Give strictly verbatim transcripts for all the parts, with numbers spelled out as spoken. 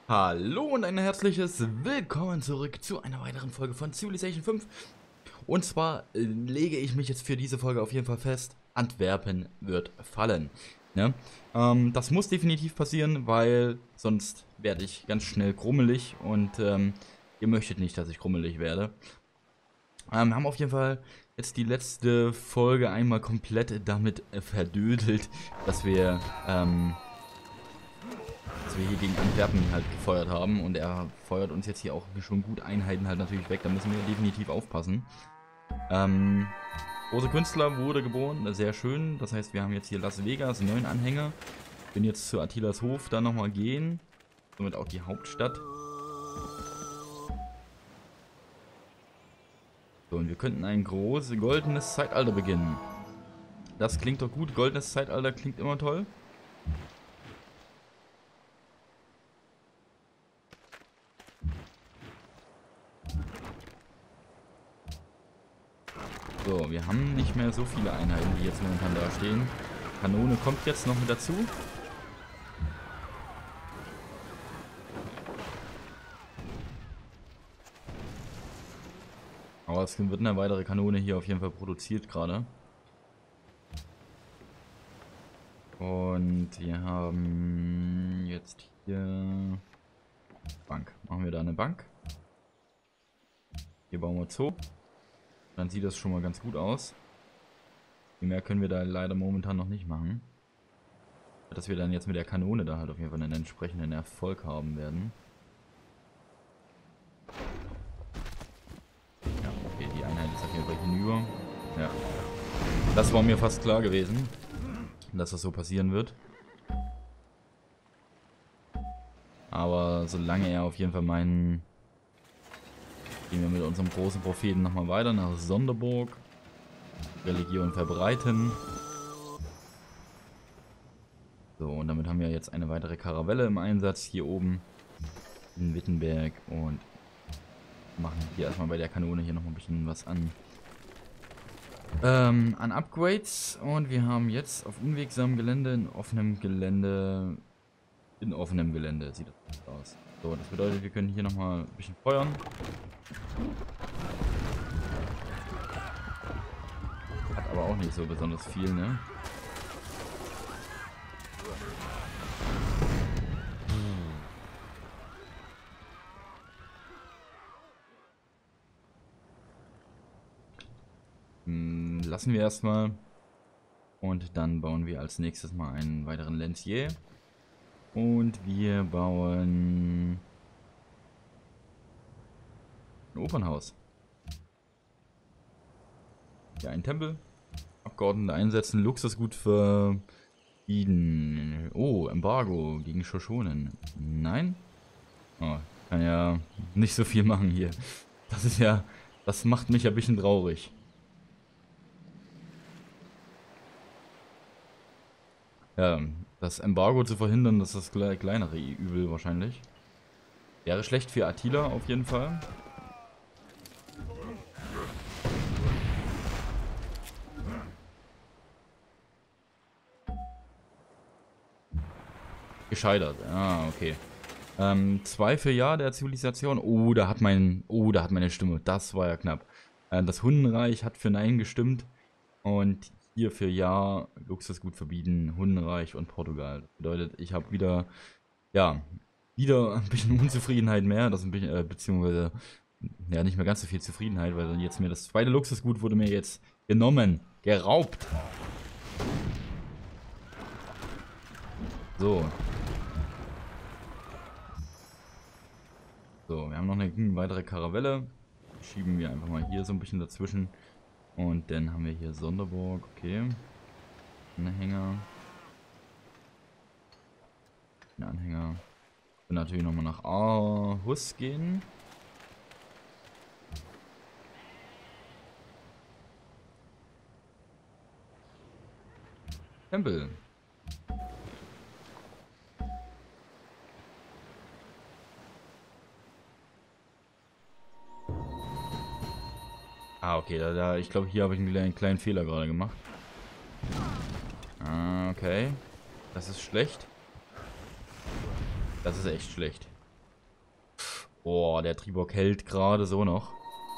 Hallo und ein herzliches Willkommen zurück zu einer weiteren Folge von Civilization fünf. Und zwar äh, lege ich mich jetzt für diese Folge auf jeden Fall fest, Antwerpen wird fallen. Ne? Ähm, das muss definitiv passieren, weil sonst werde ich ganz schnell grummelig und ähm, ihr möchtet nicht, dass ich grummelig werde. Ähm, wir haben auf jeden Fall jetzt die letzte Folge einmal komplett damit äh, verdödelt, dass wir... Ähm, dass wir hier gegen Antwerpen halt gefeuert haben und er feuert uns jetzt hier auch schon gut Einheiten halt natürlich weg, da müssen wir definitiv aufpassen. Ähm, große Künstler wurde geboren, sehr schön, das heißt wir haben jetzt hier Las Vegas, neun Anhänger. Bin jetzt zu Attilas Hof da nochmal gehen, somit auch die Hauptstadt. So, und wir könnten ein großes goldenes Zeitalter beginnen. Das klingt doch gut, goldenes Zeitalter klingt immer toll. So, wir haben nicht mehr so viele Einheiten, die jetzt momentan da stehen. Kanone kommt jetzt noch mit dazu. Aber es wird eine weitere Kanone hier auf jeden Fall produziert gerade. Und wir haben jetzt hier Bank. Machen wir da eine Bank. Hier bauen wir Zoo. Dann sieht das schon mal ganz gut aus. Viel mehr können wir da leider momentan noch nicht machen. Dass wir dann jetzt mit der Kanone da halt auf jeden Fall einen entsprechenden Erfolg haben werden. Ja, okay, die Einheit ist auf jeden Fall hinüber. Ja. Das war mir fast klar gewesen, dass das so passieren wird. Aber solange er auf jeden Fall meinen... Gehen wir mit unserem großen Propheten nochmal weiter nach Sonderburg. Religion verbreiten. So, und damit haben wir jetzt eine weitere Karavelle im Einsatz hier oben in Wittenberg und machen hier erstmal bei der Kanone hier nochmal ein bisschen was an. Ähm, an Upgrades. Und wir haben jetzt auf unwegsamem Gelände, in offenem Gelände, in offenem Gelände sieht das aus. So, das bedeutet, wir können hier nochmal ein bisschen feuern. Hat aber auch nicht so besonders viel, ne? Hm, lassen wir erstmal. Und dann bauen wir als nächstes mal einen weiteren Lancier. Und wir bauen ein Opernhaus. Hier ein Tempel. Abgeordnete einsetzen. Luxusgut verbieten. Oh, Embargo gegen Shoshonen. Nein? Oh, kann ja nicht so viel machen hier. Das ist ja... Das macht mich ein bisschen traurig. Ja, das Embargo zu verhindern, das ist das kleinere Übel wahrscheinlich. Wäre schlecht für Attila auf jeden Fall. Gescheitert. Ah, okay. Ähm, zwei für Ja der Zivilisation. Oh, da hat mein. Oh, da hat meine Stimme. Das war ja knapp. Äh, das Hundenreich hat für Nein gestimmt. Und hier für Ja, Luxusgut verbieten, Hundenreich und Portugal. Das bedeutet, ich habe wieder, ja, wieder ein bisschen Unzufriedenheit mehr. Das ein bisschen, äh, beziehungsweise, ja, nicht mehr ganz so viel Zufriedenheit, weil jetzt mir das zweite Luxusgut wurde mir jetzt genommen, geraubt. So. So, wir haben noch eine weitere Karavelle. Schieben wir einfach mal hier so ein bisschen dazwischen. Und dann haben wir hier Sonderburg, okay. Anhänger. Ein Anhänger. Wir können natürlich nochmal nach Aarhus gehen. Tempel. Ah, okay, da, da, ich glaube, hier habe ich einen kleinen, kleinen Fehler gerade gemacht. Ah, okay. Das ist schlecht. Das ist echt schlecht. Boah, der Tribock hält gerade so noch.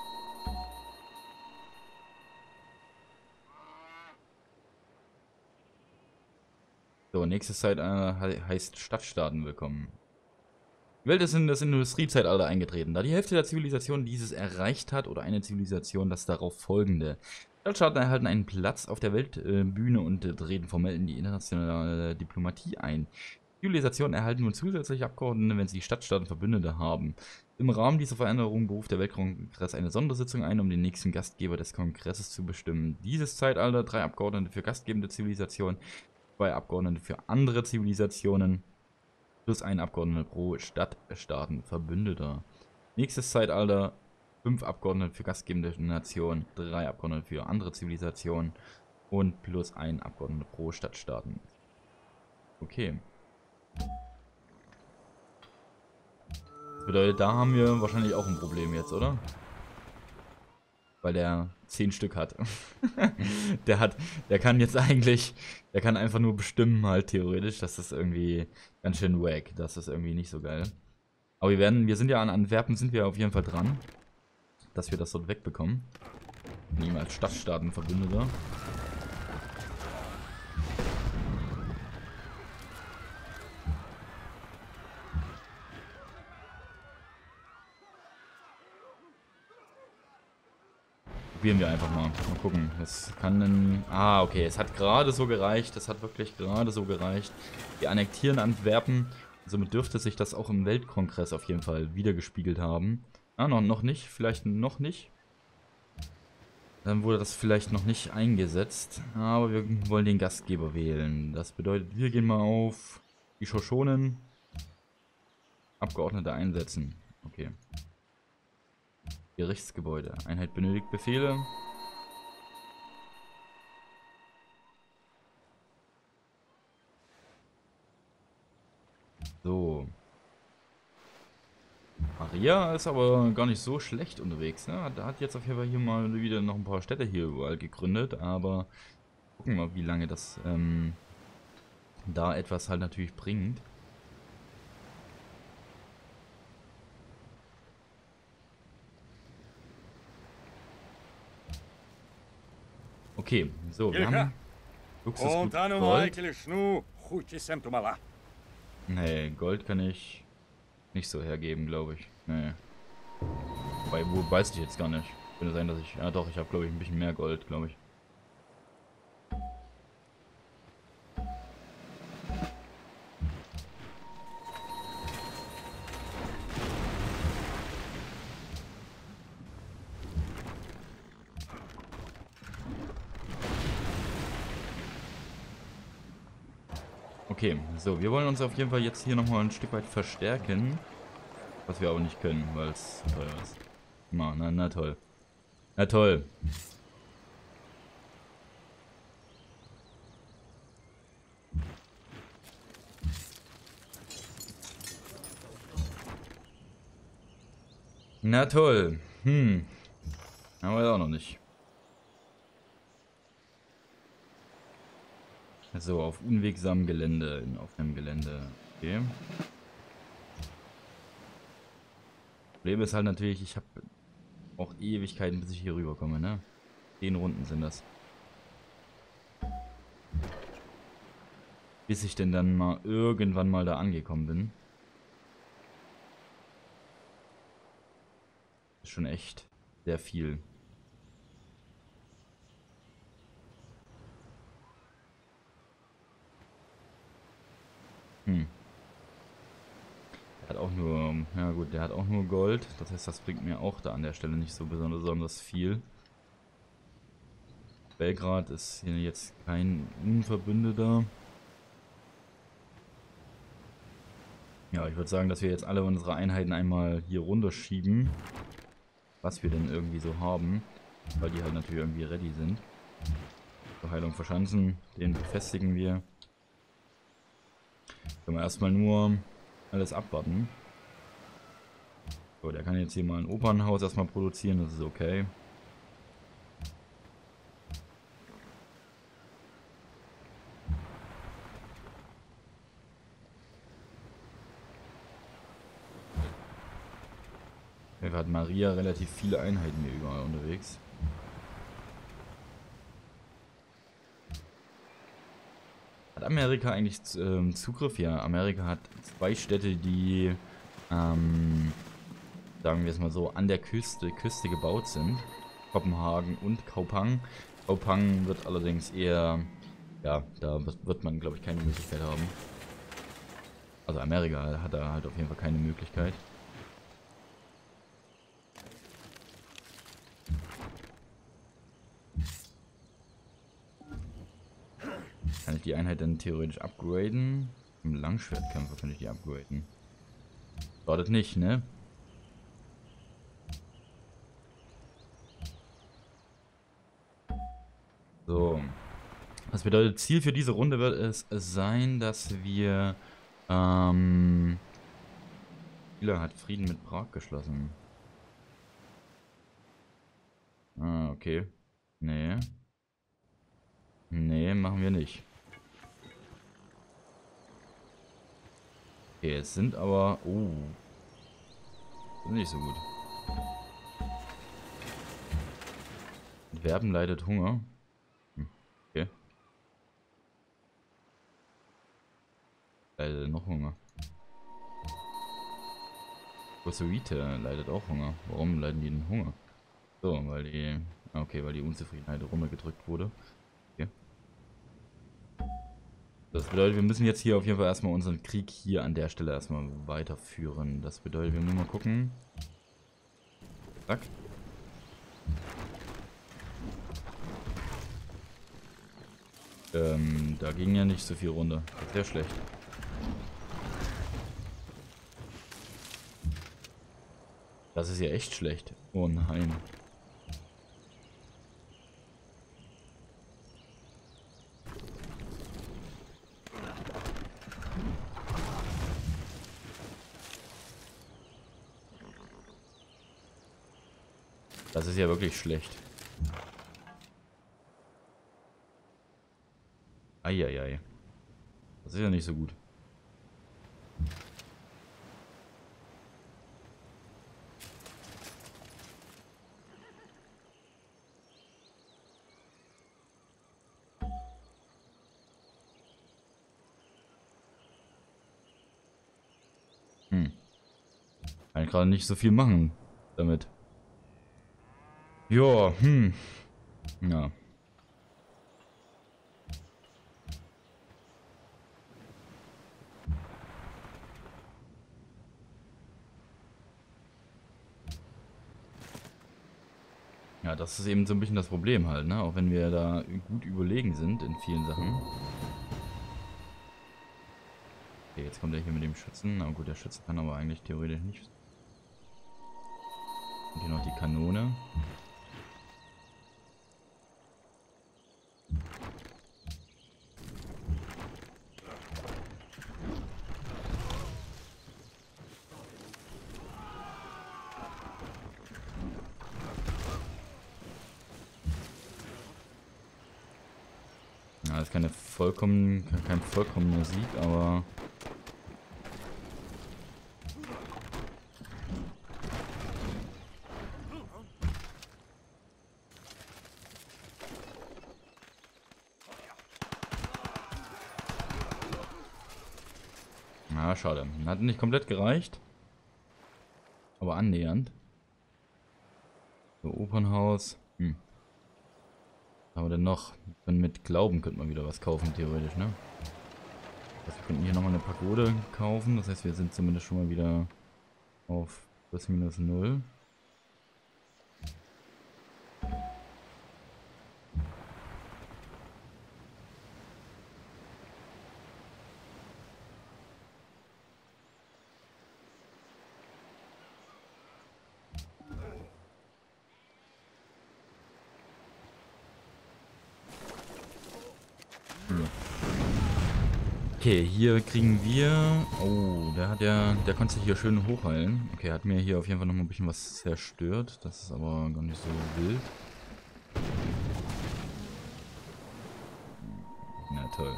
So, nächste Zeit äh, heißt Stadtstaaten willkommen. Die Welt ist in das Industriezeitalter eingetreten. Da die Hälfte der Zivilisation dieses erreicht hat oder eine Zivilisation das darauf folgende. Stadtstaaten erhalten einen Platz auf der Weltbühne und äh, treten formell in die internationale Diplomatie ein. Zivilisationen erhalten nun zusätzliche Abgeordnete, wenn sie die Stadtstaaten Verbündete haben. Im Rahmen dieser Veränderung beruft der Weltkongress eine Sondersitzung ein, um den nächsten Gastgeber des Kongresses zu bestimmen. Dieses Zeitalter drei Abgeordnete für gastgebende Zivilisationen, zwei Abgeordnete für andere Zivilisationen, plus ein Abgeordneter pro Stadtstaaten Verbündeter. Nächstes Zeitalter fünf Abgeordnete für gastgebende Nationen, drei Abgeordnete für andere Zivilisationen und plus ein Abgeordneter pro Stadtstaaten. Okay. Das bedeutet, da haben wir wahrscheinlich auch ein Problem jetzt, oder? Weil der zehn Stück hat. der hat, der kann jetzt eigentlich, der kann einfach nur bestimmen halt theoretisch. Das ist irgendwie ganz schön wack. Das ist irgendwie nicht so geil. Aber wir werden, wir sind ja an Antwerpen, sind wir auf jeden Fall dran, dass wir das dort wegbekommen. Nehmen wir als Stadtstaatenverbündeter. Probieren wir einfach mal. Mal gucken. Das kann dann. Ah, okay. Es hat gerade so gereicht. Es hat wirklich gerade so gereicht. Wir annektieren Antwerpen. Somit dürfte sich das auch im Weltkongress auf jeden Fall wiedergespiegelt haben. Ah, noch, noch nicht. Vielleicht noch nicht. Dann wurde das vielleicht noch nicht eingesetzt. Aber wir wollen den Gastgeber wählen. Das bedeutet, wir gehen mal auf die Shoshonen. Abgeordnete einsetzen. Okay. Gerichtsgebäude. Einheit benötigt Befehle. So. Maria ist aber gar nicht so schlecht unterwegs. Ne? Da hat jetzt auf jeden Fall hier mal wieder noch ein paar Städte hier überall gegründet. Aber gucken wir mal, wie lange das ähm, da etwas halt natürlich bringt. Okay, so, wir haben Luxusgut Gold. Nee, Gold kann ich nicht so hergeben, glaube ich. Nee. Wobei, wo weiß ich jetzt gar nicht. Könnte sein, dass ich... Ja doch, ich habe, glaube ich, ein bisschen mehr Gold, glaube ich. Okay, so, wir wollen uns auf jeden Fall jetzt hier nochmal ein Stück weit verstärken. Was wir aber nicht können, weil es zu teuer ist. Na, na, na toll. Na toll. Na toll. Hm. Haben wir auch noch nicht. So, auf unwegsamem Gelände, auf einem Gelände. Okay. Problem ist halt natürlich, ich habe auch Ewigkeiten, bis ich hier rüberkomme, ne? Zehn Runden sind das. Bis ich denn dann mal irgendwann mal da angekommen bin. Ist schon echt sehr viel. Hm. Der hat auch nur, ja gut, der hat auch nur Gold. Das heißt, das bringt mir auch da an der Stelle nicht so besonders, besonders viel. Belgrad ist hier jetzt kein Unverbündeter. Ja, ich würde sagen, dass wir jetzt alle unsere Einheiten einmal hier runterschieben. Was wir denn irgendwie so haben. Weil die halt natürlich irgendwie ready sind. Zur Heilung verschanzen. Den befestigen wir. Können wir erstmal nur alles abwarten. So, der kann jetzt hier mal ein Opernhaus erstmal produzieren. Das ist okay. Maria relativ viele Einheiten hier überall unterwegs. Hat Amerika eigentlich ähm, Zugriff? Ja, Amerika hat zwei Städte, die, ähm, sagen wir es mal so, an der Küste, Küste gebaut sind. Kopenhagen und Kaupang. Kaupang wird allerdings eher, ja, da wird man, glaube ich, keine Möglichkeit haben. Also Amerika hat da halt auf jeden Fall keine Möglichkeit. Kann ich die Einheit dann theoretisch upgraden? Im Langschwertkämpfer kann ich die upgraden. Wartet nicht, ne? So. Das bedeutet, Ziel für diese Runde wird es sein, dass wir... Ähm... Spieler hat Frieden mit Prag geschlossen. Ah, okay. Nee. Nee, machen wir nicht. Okay, es sind aber... Oh. Sind nicht so gut. Werben leidet Hunger. Hm, okay. Leidet noch Hunger. Kosoite leidet auch Hunger. Warum leiden die denn Hunger? So, weil die... Okay, weil die Unzufriedenheit runtergedrückt wurde. Okay. Das bedeutet, wir müssen jetzt hier auf jeden Fall erstmal unseren Krieg hier an der Stelle erstmal weiterführen. Das bedeutet, wir müssen mal gucken. Zack. Ähm, da ging ja nicht so viel runter. Sehr schlecht. Das ist ja echt schlecht. Oh nein. Das ist ja wirklich schlecht. Eieiei. Das ist ja nicht so gut. Hm. Kann ich gerade nicht so viel machen damit. Joa, hm. Ja. Ja, das ist eben so ein bisschen das Problem halt, ne? Auch wenn wir da gut überlegen sind in vielen Sachen. Okay, jetzt kommt er hier mit dem Schützen. Na gut, der Schütze kann aber eigentlich theoretisch nicht. Und hier noch die Kanone. Ja, das ist keine vollkommen, kein vollkommener Sieg, aber... Ja, schade. Hat nicht komplett gereicht. Aber annähernd. So, Opernhaus. Hm. Was haben wir denn noch? Mit Glauben könnte man wieder was kaufen, theoretisch, ne? Also wir könnten hier nochmal eine Pagode kaufen. Das heißt, wir sind zumindest schon mal wieder auf plus minus null. Okay, hier kriegen wir... Oh, der hat ja... Der konnte sich hier schön hochheilen. Okay, hat mir hier auf jeden Fall noch mal ein bisschen was zerstört. Das ist aber gar nicht so wild. Na toll.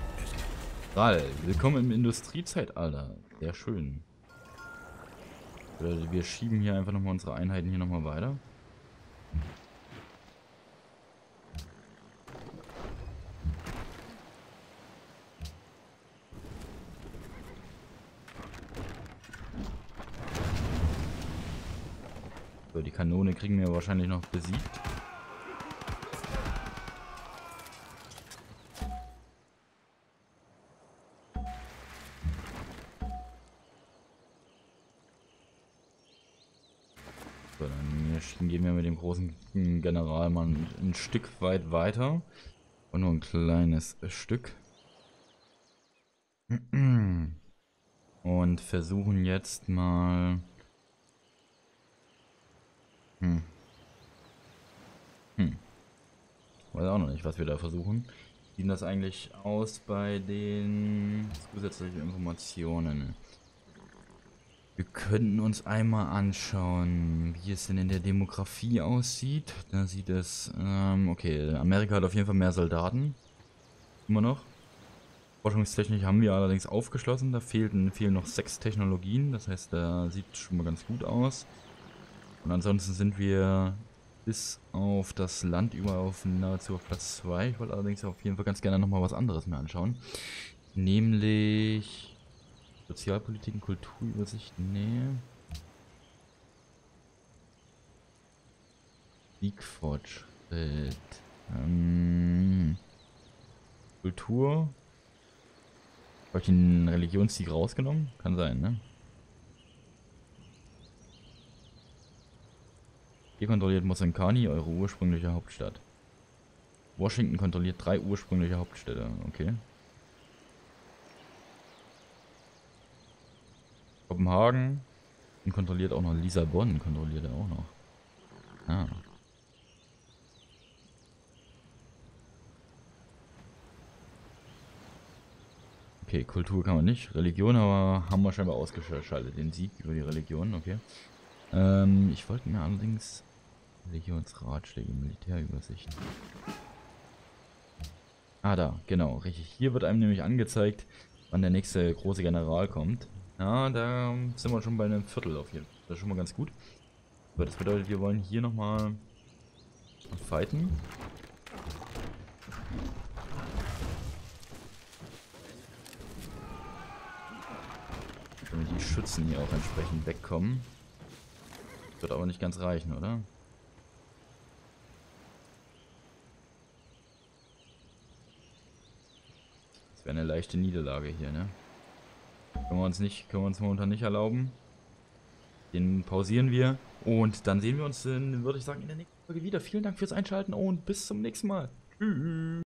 Ral, willkommen im Industriezeitalter. Sehr schön. Oder wir schieben hier einfach nochmal unsere Einheiten hier nochmal weiter. So, die Kanone kriegen wir wahrscheinlich noch besiegt. So, dann gehen wir mit dem großen General mal ein, ein Stück weit weiter. Und nur ein kleines Stück. Und versuchen jetzt mal... Hm. Hm. Weiß auch noch nicht, was wir da versuchen. Wie sieht das eigentlich aus bei den zusätzlichen Informationen? Wir könnten uns einmal anschauen, wie es denn in der Demografie aussieht. Da sieht es, ähm, okay, Amerika hat auf jeden Fall mehr Soldaten. Immer noch. Forschungstechnik haben wir allerdings aufgeschlossen. Da fehlten, fehlen noch sechs Technologien. Das heißt, da sieht schon mal ganz gut aus. Und ansonsten sind wir bis auf das Land über auf nahezu auf Platz zwei. Ich wollte allerdings auf jeden Fall ganz gerne nochmal was anderes mir anschauen. Nämlich Sozialpolitik und Kulturübersicht. Nee. Siegfortschritt. Ähm, Kultur. Habe ich den Religionssieg rausgenommen? Kann sein, ne? Hier kontrolliert Mosankani eure ursprüngliche Hauptstadt. Washington kontrolliert drei ursprüngliche Hauptstädte. Okay. Kopenhagen. Und kontrolliert auch noch Lissabon. Kontrolliert er auch noch. Ah. Okay, Kultur kann man nicht. Religion aber haben wir scheinbar ausgeschaltet. Den Sieg über die Religion, okay. Ähm, ich wollte mir allerdings Religionsratschläge, Militärübersicht. Ah, da, genau, richtig. Hier wird einem nämlich angezeigt, wann der nächste große General kommt. Ja, da sind wir schon bei einem Viertel auf jeden Fall. Das ist schon mal ganz gut. Aber das bedeutet, wir wollen hier nochmal fighten. Damit die Schützen hier auch entsprechend wegkommen. Wird aber nicht ganz reichen, oder? Das wäre eine leichte Niederlage hier, ne? Können wir uns nicht, können wir uns momentan nicht erlauben. Den pausieren wir. Und dann sehen wir uns, in, würde ich sagen, in der nächsten Folge wieder. Vielen Dank fürs Einschalten und bis zum nächsten Mal. Tschüss.